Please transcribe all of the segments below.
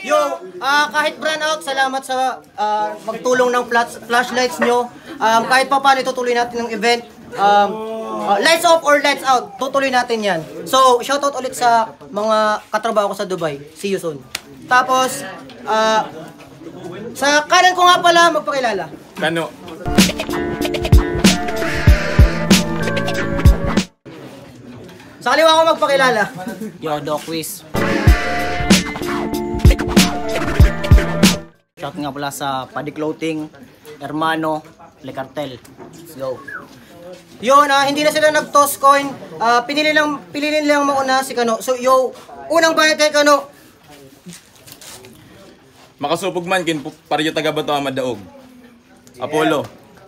Kahit brand out, salamat sa magtulong ng flashlights nyo. Kahit pa paano itutuloy natin ng event. Lights off or lights out, tutuloy natin yan. So, shoutout ulit sa mga katrabaho ko sa Dubai. See you soon. Tapos, sa kanan ko nga pala, magpakilala. Kano? Sa kaliwa ko magpakilala. Yo, Doc Wiz. Shout nga pala sa Padi Clothing, Hermano, Le Cartel. Let's go. Yun, hindi na sila nag-toss coin. Pinili lang mauna si Kano. So, unang bayad kay Kano. Makasupog man, kin paryo taga bato ang madaog. Apollo.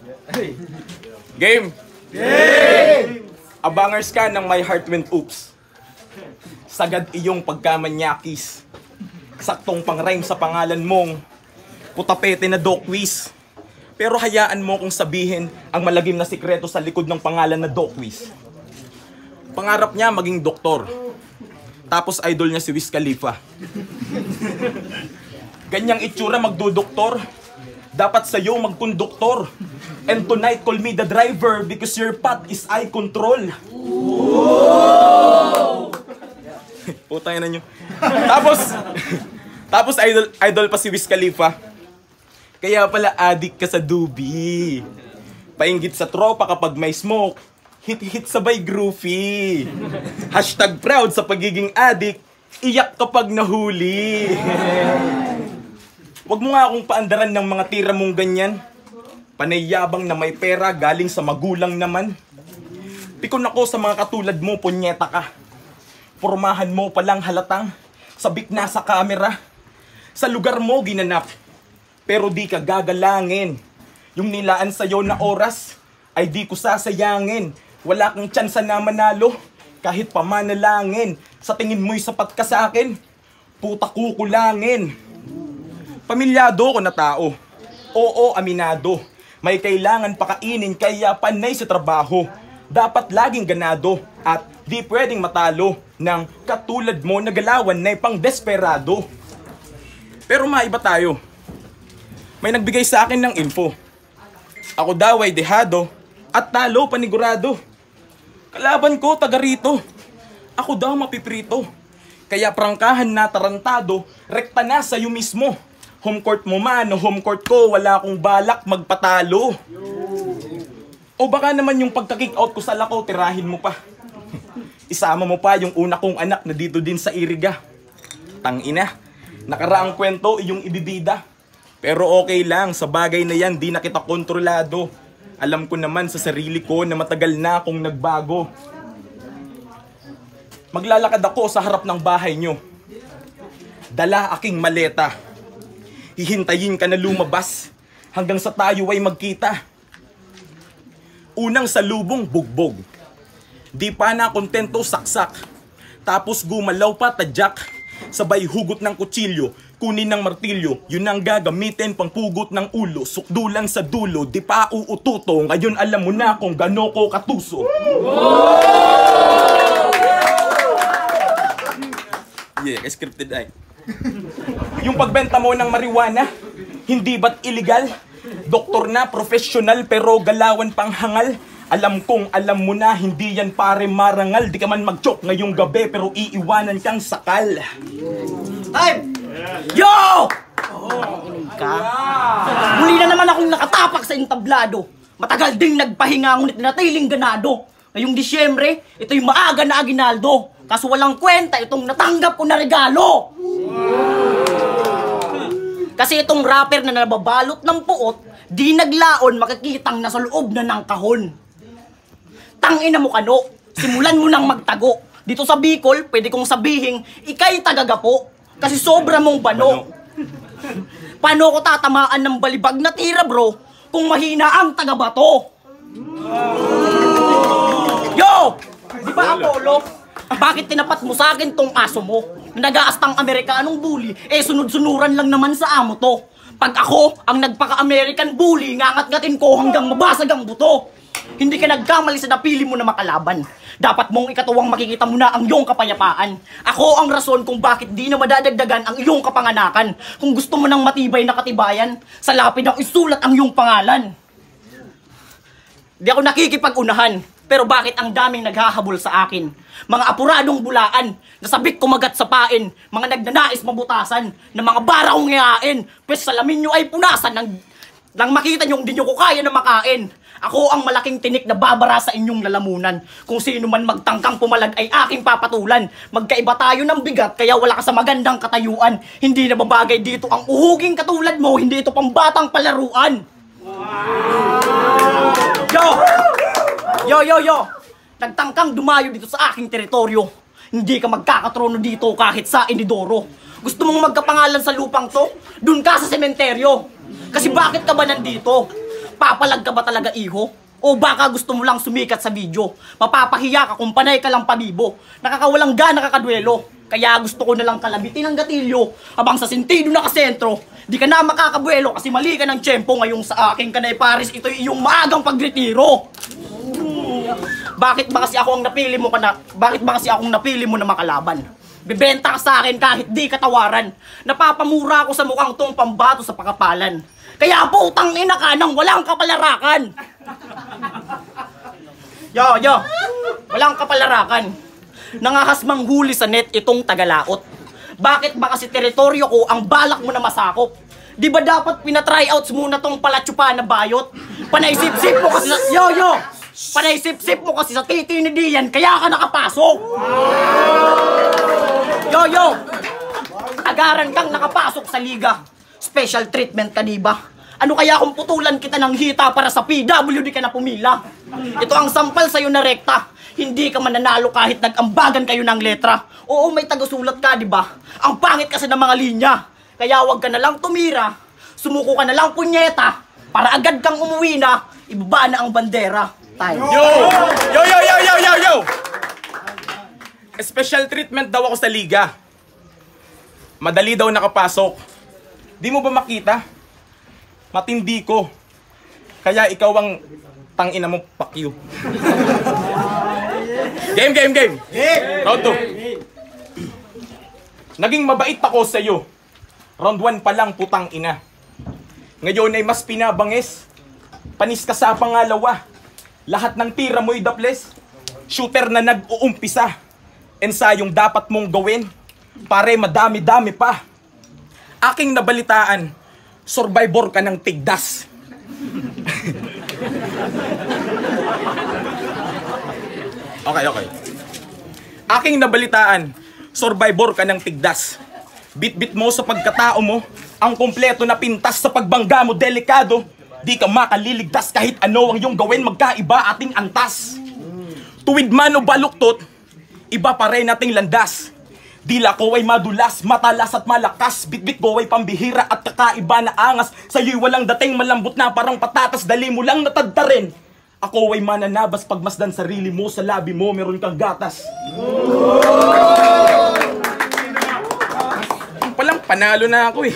Game! Game! Abangers ka ng My Heart Went Oops. Sagad iyong pagkamanyakis. Saktong pang-rhyme sa pangalan mong putapete na Doc Wiz. Pero hayaan mo kong sabihin ang malagim na sikreto sa likod ng pangalan na Doc Wiz. Pangarap niya maging doktor. Tapos idol niya si Wiz Khalifa. Ganyang itsura magdudoktor. Dapat sa'yo magkonduktor. And tonight call me the driver because your path is eye control. Putang ina nyo. Tapos idol pa si Wiz Khalifa. Kaya pala addict ka sa dubi. Painggit sa tropa kapag may smoke. Hit sabay groovy. Hashtag proud sa pagiging addict. Iyak kapag nahuli. Wag mo nga akong paandaran ng mga tira mong ganyan. Panayabang na may pera galing sa magulang naman. Pikon ako sa mga katulad mo, punyeta ka. Pormahan mo palang halatang sabik na sa kamera. Sa lugar mo ginanap, pero di ka gagalangin. Yung nilaan sa'yo na oras ay di ko sasayangin. Wala kang tsansa na manalo kahit pa manalangin. Sa tingin mo'y sapat ka sa akin, puta kukulangin. Pamilyado ko na tao, oo aminado. May kailangan pakainin kaya panay sa trabaho. Dapat laging ganado at di pwedeng matalo ng katulad mo na galawan na pang desperado. Pero maiba tayo. May nagbigay sa akin ng info. Ako daw ay dehado at talo panigurado. Kalaban ko taga rito. Ako daw mapiprito. Kaya prangkahan na tarantado, rekta na sa'yo mismo. Home court mo man o home court ko, wala akong balak magpatalo. O baka naman yung pagka-kick out ko sa lako, tirahin mo pa. Isama mo pa yung una kong anak na dito din sa Iriga. Tangina, nakaraang kwento iyong ibibida. Pero okay lang, sa bagay na yan, di na kita kontrolado. Alam ko naman sa sarili ko na matagal na akong nagbago. Maglalakad ako sa harap ng bahay nyo. Dala aking maleta. Hihintayin ka na lumabas hanggang sa tayo ay magkita. Unang salubong, bugbog. Di pa na kontento, saksak. Tapos gumalaw pa, tadyak. Sabay hugot ng kutsilyo, kunin ng martilyo. Yun ang gagamitin pang pugot ng ulo. Sukdulan sa dulo, di pa uututo. Ngayon alam mo na kung gano ko katuso. Yeah, scripted ay. Yung pagbenta mo ng marijuana, hindi ba't illegal? Doktor na, professional, pero galawan pang hangal. Alam kong alam mo na, hindi yan pare marangal. Di ka man mag-joke ngayong gabi, pero iiwanan kang sakal. Time! Yo! Ka? Muli na naman akong nakatapak sa entablado. Matagal ding nagpahinga, ngunit natiling ganado. Ngayong Disyembre, ito'y maaga na aginaldo. Kaso walang kwenta itong natanggap ko na regalo. Kasi itong rapper na nababalot ng puot, di naglaon makikitang nasa loob na ng kahon. Tangina mo Kano, simulan mo nang magtago. Dito sa Bicol, pwede kong sabihin, ikay tagagapo. Kasi sobra mong bano. Paano ko tatamaan ng balibag na tira bro, kung mahina ang tagabato? Yo! Di ba Apollo? Bakit tinapat mo sa akin tong aso mo? Nag-aastang Amerikanong bully, sunod-sunuran lang naman sa amo to. Pag ako ang nagpaka-American bully, ngangat-ngatin ko hanggang mabasag ang buto. Hindi ka nagkamali sa napili mo na makalaban. Dapat mong ikatuwang makikita mo na ang iyong kapayapaan. Ako ang rason kung bakit di na madadagdagan ang iyong kapanganakan. Kung gusto mo ng matibay na katibayan, sa lapid ang isulat ang iyong pangalan. Di ako nakikipag-unahan, pero bakit ang daming naghahabol sa akin? Mga apuradong bulaan, nasabik kumagat sa pain, mga nagnanais mabutasan, na mga baraong hiyain, pwes salamin nyo ay punasan nang makita nyo hindi nyo ko kaya na makain. Ako ang malaking tinik na babara sa inyong lalamunan. Kung sino man magtangkang pumalag ay aking papatulan. Magkaiba tayo ng bigat kaya wala ka sa magandang katayuan. Hindi na babagay dito ang uhuging katulad mo, hindi ito pambatang palaruan. Yo! Nagtangkang dumayo dito sa aking teritoryo. Hindi ka magkakatrono dito kahit sa inidoro. Gusto mong magkapangalan sa lupang to? Dun ka sa sementeryo. Kasi bakit ka ba nandito? Papalag ka ba talaga, iho? O baka gusto mo lang sumikat sa video? Mapapahiya ka kung panay ka lang pabibo. Nakakawalang gana kakadwelo. Kaya gusto ko na lang kalabitin ang gatilyo. Habang sa sentido nakasentro, di ka na makakabuelo kasi mali ka ng tiyempo. Ngayong sa aking kanay pares, ito'y iyong maagang pagretiro. Bakit ba kasi akong napili mo na makalaban? Bibenta ka sa akin kahit di katawaran. Napapamura ako sa mukhang tong pambato sa pakapalan. Kaya putang ina ka nang walang kapalarakan. Yo, walang kapalarakan. Nangahas manghuli sa net itong tagalaot. Bakit ba kasi teritoryo ko ang balak mo na masakop? Di ba dapat pina-tryouts muna tong palatsupa na bayot? Panaisip-sip mo kasi sa... Yo! Panaisip-sip mo kasi sa titi ni Dian, kaya ka nakapasok! Yo! Agaran kang nakapasok sa liga. Special treatment ka, diba? Ano kaya kung putulan kita ng hita para sa PWD ka na pumila? Ito ang sampal sa'yo na rekta. Hindi ka mananalo kahit nag-ambagan kayo ng letra. Oo, may tagasulat ka, diba? Ang pangit kasi ng mga linya. Kaya wag ka na lang tumira. Sumuko ka na lang punyeta. Para agad kang umuwi na, ibaba na ang bandera. Time. Yo! Special treatment daw ako sa liga. Madali daw nakapasok. Di mo ba makita? Matindi ko. Kaya ikaw ang tangina mo, fuck you. Game! Round 2. Naging mabait ako sa'yo. Round 1 pa lang, putang ina. Ngayon ay mas pinabangis. Panis ka sa pangalawa. Lahat ng tira mo'y daples. Shooter na nag-uumpisa. Ensayong dapat mong gawin. Pare, madami-dami pa. Aking nabalitaan, survivor ka ng tigdas. Okay. Aking nabalitaan, survivor ka ng tigdas. Bit-bit mo sa pagkatao mo, ang kompleto na pintas sa pagbangga mo, delikado. Di ka makaliligtas kahit ano ang iyong gawin, magkaiba ating antas. Tuwid man o baluktot, iba pa rin ating landas. Dila ko ay madulas, matalas at malakas. Bitbit ko ay pambihira at kakaiba na angas. Sa'yo'y walang dating, malambot na parang patatas. Dali mo lang natadta rin. Ako ay mananabas, pagmasdan sarili mo. Sa labi mo meron kang gatas. Palang panalo na ako eh.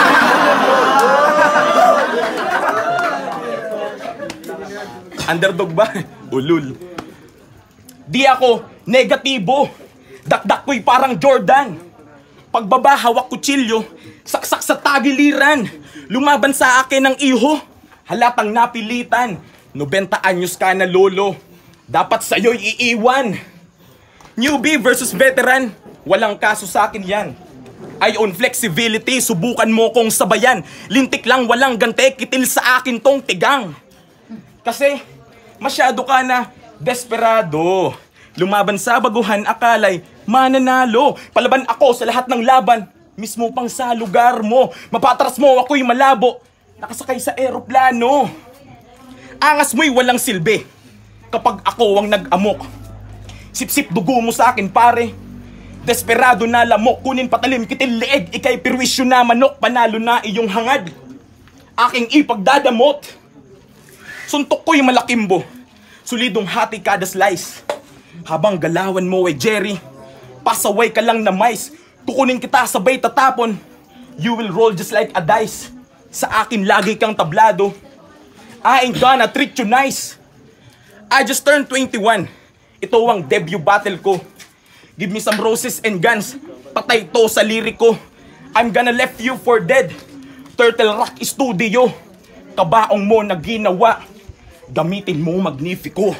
Underdog ba? Ulul. Di ako negatibo. Dakdak ko'y parang Jordan. Pagbaba, hawak kutsilyo, saksak sa tagiliran. Lumaban sa akin ng iho, halatang napilitan. 90 anyos ka na lolo, dapat sa'yo'y iiwan. Newbie versus veteran, walang kaso sa akin yan. Ay on flexibility, subukan mo kong sabayan. Lintik lang, walang gante, kitil sa akin tong tigang. Kasi masyado ka na desperado. Lumaban sa baguhan, akalay mananalo. Palaban ako sa lahat ng laban, mismo pang sa lugar mo. Mapatras mo, ako'y malabo, nakasakay sa eroplano. Angas mo'y walang silbi kapag ako ang nag-amok. Sip-sip dugo mo sa akin, pare. Desperado na lamok, kunin patalim, kitil leeg, ikay pirwisyo na manok. Panalo na iyong hangad, aking ipagdadamot. Suntok ko'y malakimbo, solidong hati kada slice. Habang galawan mo ay Jerry, pasaway ka lang na mice. Tukunin kita sabay tatapon, you will roll just like a dice. Sa akin lagi kang tablado, I ain't gonna treat you nice. I just turned 21. Ito ang debut battle ko. Give me some roses and guns. Patay to sa liriko. I'm gonna left you for dead. Turtle Rock Studio. Kabaong mo na ginawa. Gamitin mo magnifico.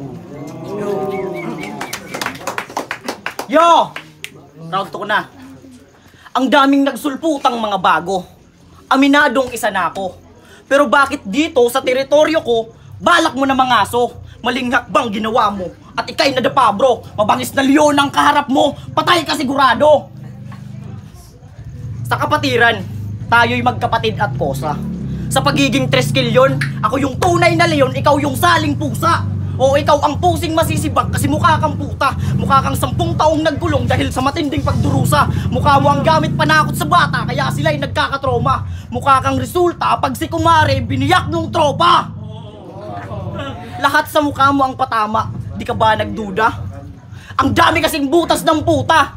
Yo! Round 2 ko na. Ang daming nagsulputang mga bago. Aminadong isa na ako. Pero bakit dito sa teritoryo ko, balak mo na mangaso? Maling hakbang ginawa mo. At ikay nadapa bro, mabangis na leon ang kaharap mo. Patay ka sigurado. Sa kapatiran, tayo'y magkapatid at kosa. Sa pagiging 3 kilyon, ako yung tunay na leon, ikaw yung saling pusa. O ikaw ang pusing masisibak kasi mukha kang puta. Mukha kang 10 taong nagkulong dahil sa matinding pagdurusa. Mukha mo ang gamit panakot sa bata kaya sila'y nagkakatroma. Mukha kang resulta pag si kumare biniyak nung tropa. Lahat sa mukha mo ang patama. Di ka ba nagduda? Ang dami kasing butas ng puta.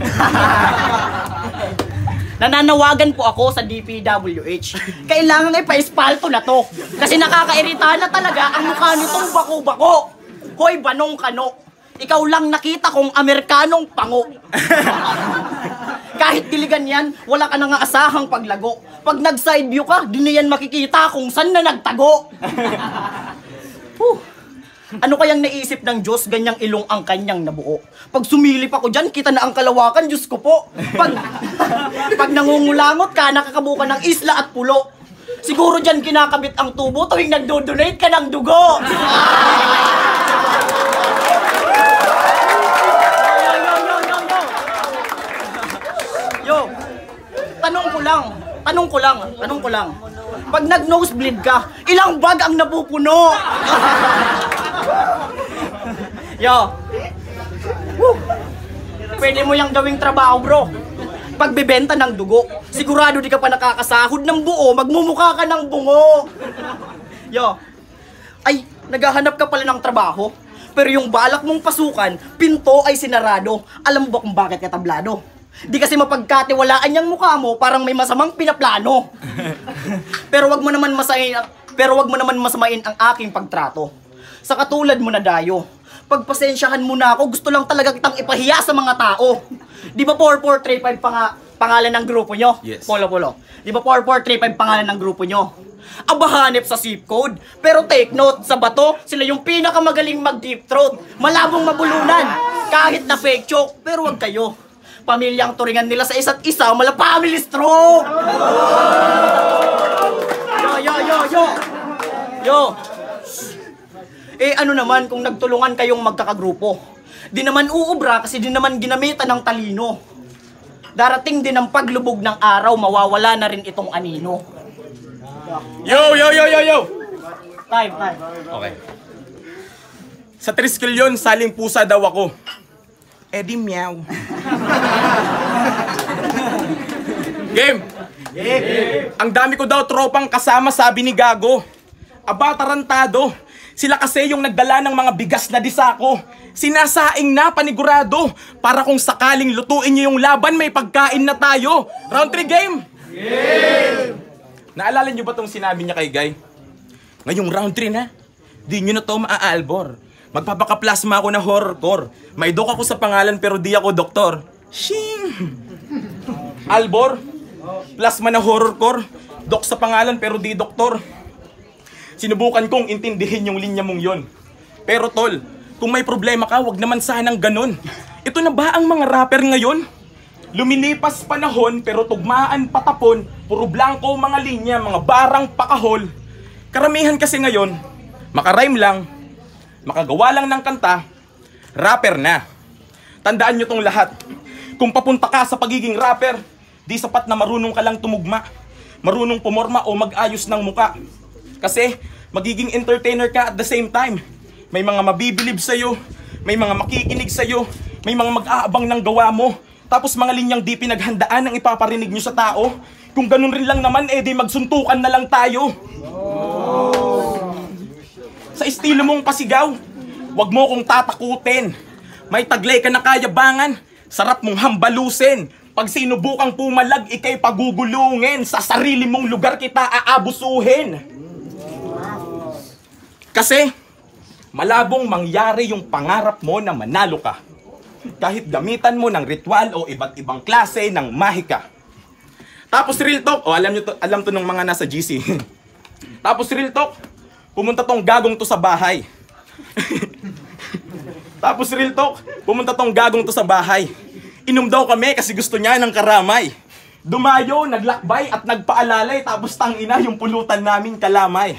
Nananawagan po ako sa DPWH. Kailangan ipa-espalto na to. Kasi nakakairita na talaga ang mukha nitong bako-bako. Hoy, banong kano. Ikaw lang nakita kong Amerikanong pango. Kahit diligan yan, wala ka nang aasahang paglago. Pag nag-side view ka, di na yan makikita kung saan na nagtago. Ano kayang naisip ng Diyos, ganyang ilong ang kanyang nabuo? Pag sumilip ako dyan, kita na ang kalawakan, Diyos ko po. Pag nangungulangot ka, nakakabuka ng isla at pulo. Siguro dyan kinakabit ang tubo tuwing nagdo-donate ka ng dugo. Yo, tanong ko lang. Pag nag-nosebleed ka, ilang bag ang napupuno? Yo. Woo. Pwede mo yung gawing trabaho, bro. Pagbebenta ng dugo, sigurado di ka pa nakakasahod ng buo, magmumukha ka ng bungo. Yo. Ay, naghahanap ka pala ng trabaho, pero yung balak mong pasukan, pinto ay sinarado. Alam mo ba kung bakit ka tablado? Di kasi mapagkatiwalaan yung mukha mo, parang may masamang pinaplano. Pero wag mo naman masamain ang aking pagtrato. Sa katulad mo na dayo, pagpasensyahan mo na ako, gusto lang talaga kitang ipahiya sa mga tao. Di ba 4435 pangalan ng grupo nyo? Yes. Polo. Di ba 4435 pangalan ng grupo nyo? Abahanip sa zip code. Pero take note, sa bato, sila yung pinakamagaling mag-deep throat. Malabong mabulunan, kahit na fake joke, pero wag kayo. Pamilyang turingan nila sa isa't isa, mala family stroke! Yo! Ano naman kung nagtulungan kayong magkakagrupo? Di naman uubra kasi di naman ginamitan ng talino. Darating din ang paglubog ng araw, mawawala na rin itong anino. Yo! Time. Okay. Sa 3 kilyon, saling pusa daw ako. Eddie meow. Game! Ang dami ko daw tropang kasama, sabi ni Gago. Aba, tarantado. Sila kasi yung nagdala ng mga bigas na disako. Sinasaing na panigurado. Para kung sakaling lutuin nyo yung laban, may pagkain na tayo. Round 3 game! Game! Naalala nyo ba tong sinabi niya kay Guy? Ngayong round 3 na, di nyo na to maaalbor. Magpapakaplasma ako na horrorcore. May dok ako sa pangalan pero di ako doktor. Shing! Albor, plasma na horrorcore. Dok sa pangalan pero di doktor. Sinubukan kong intindihin yung linya mong yon. Pero tol, kung may problema ka, wag naman sanang ganun. Ito na ba ang mga rapper ngayon? Lumilipas panahon pero tugmaan patapon. Puro blanco mga linya, mga barang pakahol. Karamihan kasi ngayon, makarhyme lang, makagawa lang ng kanta, rapper na. Tandaan nyo tong lahat. Kung papunta ka sa pagiging rapper, di sapat na marunong ka lang tumugma, marunong pumorma o mag-ayos ng muka. Kasi magiging entertainer ka at the same time. May mga mabibilib sa'yo, may mga makikinig sa'yo, may mga mag-aabang ng gawa mo. Tapos mga linyang di pinaghandaan ang ipaparinig nyo sa tao. Kung ganun rin lang naman, di magsuntukan na lang tayo. Sa estilo mong pasigaw, wag mo kong tatakutin. May taglay ka na kayabangan, sarap mong hambalusin. Pag sinubukang pumalag, ikay pagugulungin. Sa sarili mong lugar kita aabusuhin. Kasi, malabong mangyari yung pangarap mo na manalo ka. Kahit gamitan mo ng ritual o iba't ibang klase ng mahika. Tapos real talk, alam to ng mga nasa GC. Tapos real talk, pumunta tong gagong to sa bahay. Tapos real talk, pumunta tong gagong to sa bahay. Inom daw kami kasi gusto niya ng karamay. Dumayo, naglakbay at nagpaalalay, tapos tangina yung pulutan namin kalamay.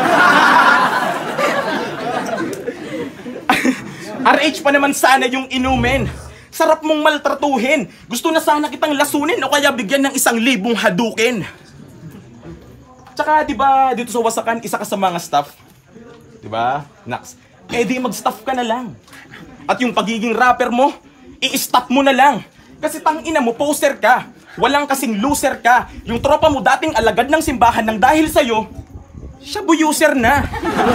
RH pa naman sana yung inumin. Sarap mong maltratuhin. Gusto na sana kitang lasunin o kaya bigyan ng 1,000 hadukin. Tsaka, di ba, dito sa Wasakan, isa ka sa mga staff. Di ba, Nax? Eh di mag-staff ka na lang. At yung pagiging rapper mo, i-stop mo na lang. Kasi tangina mo, poser ka. Walang kasing loser ka. Yung tropa mo dating alagad ng simbahan nang dahil sa'yo, siya buuser na.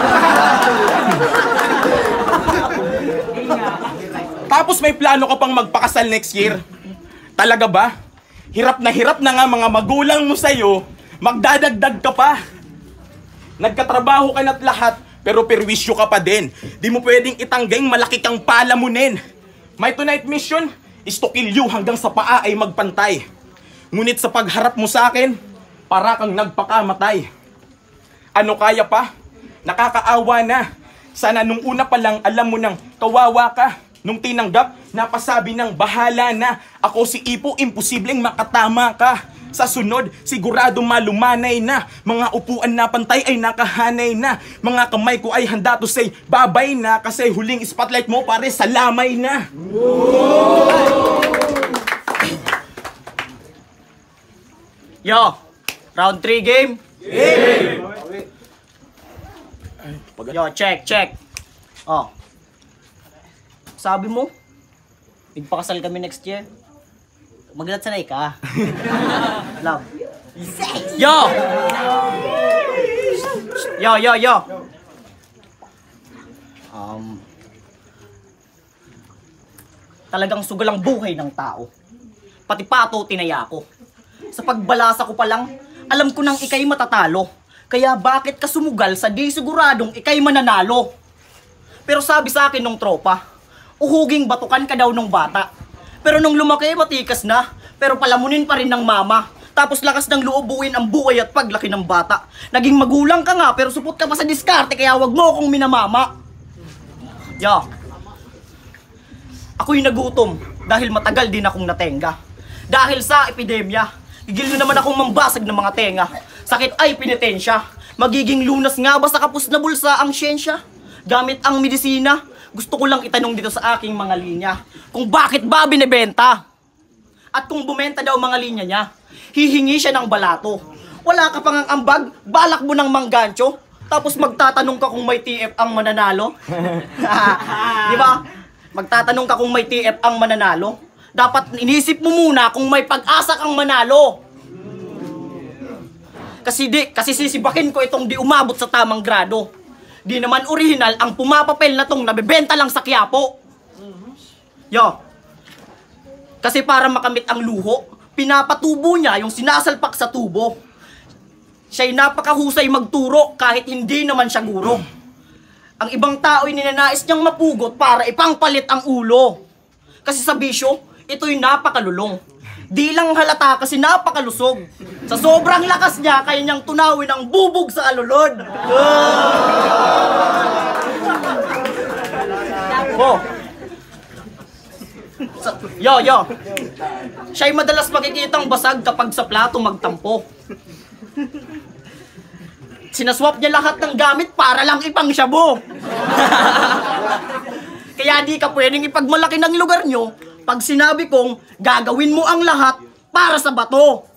Tapos may plano ka pang magpakasal next year. Talaga ba? Hirap na nga mga magulang mo sa'yo, magdadagdag ka pa. Nagkatrabaho ka na't lahat, pero perwisyo ka pa din. Di mo pwedeng itanggay malaki kang palamunin. My tonight mission is to kill you hanggang sa paa ay magpantay. Ngunit sa pagharap mo sa akin, para kang nagpakamatay. Ano kaya pa? Nakakaawa na. Sana nung una pa lang alam mo nang kawawa ka. Nung tinanggap, napasabi ng bahala na. Ako si Ipo, imposibleng makatama ka. Sa sunod, sigurado malumanay na. Mga upuan na pantay ay nakahanay na. Mga kamay ko ay handa to say babay na. Kasi huling spotlight mo pare sa lamay na. Yo, round 3 game. Yo, check. Oh. Sabi mo, magpakasal kami next year. Maglatsanay ka. Love. Yo! Yo. Talagang sugal ang buhay ng tao. Pati pato tinaya ko. Sa pagbalasa ko pa lang, alam ko nang ikay matatalo. Kaya bakit ka sumugal sa di siguradong ikay mananalo? Pero sabi sa akin nung tropa, uhuging batukan ka daw nung bata. Pero nung lumaki, matikas na. Pero palamunin pa rin ng mama. Tapos lakas ng loob buuin ang buhay at paglaki ng bata. Naging magulang ka nga, pero supot ka pa sa diskarte, kaya wag mo akong minamama. Yo. Ako'y nagutom dahil matagal din akong natenga. Dahil sa epidemya, igil na naman akong mambasag ng mga tenga. Sakit ay pinitensya. Magiging lunas nga ba sa kapos na bulsa ang siyensya? Gamit ang medisina, gusto ko lang itanong dito sa aking mga linya kung bakit ba binibenta? At kung bumenta daw mga linya niya, hihingi siya ng balato. Wala ka pang ambag, balak mo ng manggancho, tapos magtatanong ka kung may TF ang mananalo? Di ba? Magtatanong ka kung may TF ang mananalo? Dapat inisip mo muna kung may pag-asa kang manalo. Kasi sisibakin ko itong di umabot sa tamang grado. Di naman original ang pumapapel na tong nabebenta lang sa Quiapo. Yo. Kasi para makamit ang luho, pinapatubo niya yung sinasalpak sa tubo. Siya'y napakahusay magturo kahit hindi naman siya guro. Ang ibang tao'y ninanais niyang mapugot para ipangpalit ang ulo. Kasi sa bisyo, ito'y napakalulong. Di lang halata kasi napakalusog. Sa sobrang lakas niya, kaya niyang tunawin ang bubog sa alulod. Oh. Yo. Siya'y madalas makikitang basag kapag sa plato magtampo. Sinaswap niya lahat ng gamit para lang ipang shabu. Kaya di ka pwedeng ipagmalaki ng lugar nyo pag sinabi kong gagawin mo ang lahat para sa bato.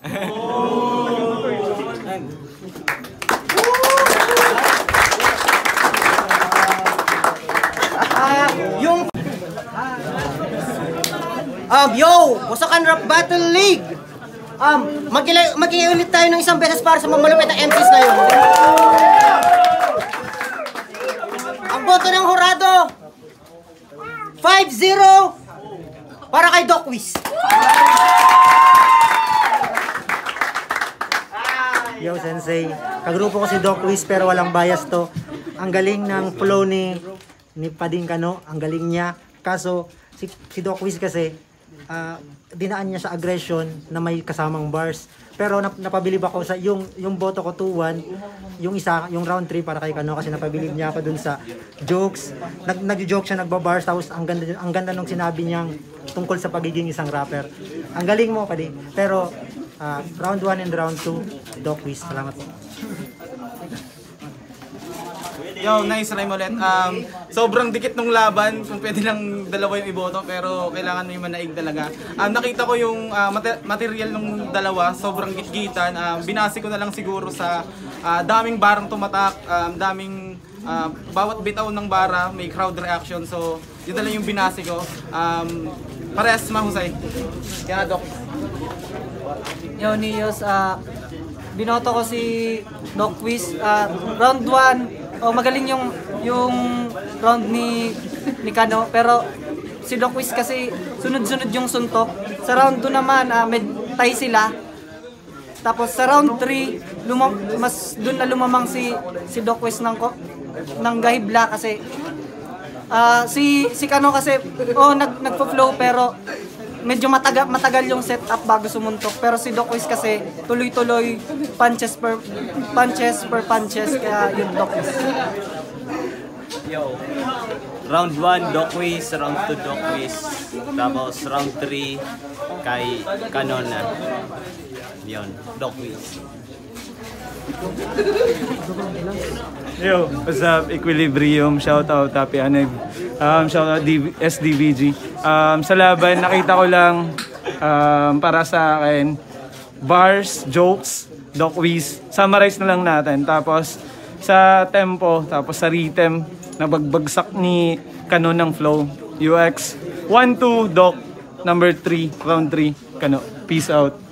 Yo, Wasakan Rap Battle League. Mag-iulit tayo ng isang beses para sa mamalupit na MCs na yun. Ang boto ng hurado, 5-0 para kay Doc Wiz. Yo, Sensei. Kagrupo ko si Doc Wiz pero walang bias to. Ang galing ng flow ni ni Pading Kano, ang galing niya. Kaso si Doc Wiz kasi dinaan niya sa aggression na may kasamang bars. Pero napabilib ako sa yung boto ko 2-1, yung isa, yung round 3 para kay Kano kasi napabilib niya ako dun sa jokes. Nag-joke siya, nagbabars, tapos ang ganda nung sinabi niyang tungkol sa pagiging isang rapper. Ang galing mo, Padi. Pero round 1 and round 2, Doc Wiz. Salamat po. Yo, nice rhyme ulit. Sobrang dikit ng laban, kung pwede lang dalawa yung iboto, pero kailangan mo yung manaig talaga. Nakita ko yung material ng dalawa, sobrang gitgitan. Binasi ko na lang siguro sa daming barang tumatak, daming bawat bitaw ng bara, may crowd reaction. So, yun na lang yung binasi ko. Parehas mahusay. Kaya Doc. Yo, Nios, binoto ko si Doc Wiz. Round 1, magaling yung round ni Kano, pero si Doc Wiz kasi sunod-sunod yung suntok. Sa round 2 naman, tie sila. Tapos sa round 3, mas doon na lumamang si Doc Wiz ng gahibla kasi si Kano kasi nagpo-flow pero medyo matagal yung setup bago sumuntok, pero si Doc Wiz kasi tuloy-tuloy punches per punches, kaya yung Doc Wiz. Yo, round 1 Doc Wiz, round 2 Doc Wiz, tapos round 3 kay Kano na. Yun, Doc Wiz. Yo, what's up? Equilibrium, shoutout Happy Aneg. Shoutout SDVG. Sa laban, nakita ko lang para sa akin, bars, jokes, Doc Wiz. Summarize na lang natin. Tapos sa tempo, tapos sa rhythm, nabagbagsak ni Kano ng flow. UX, 1-2, Doc. Number 3, round 3, Kano. Peace out.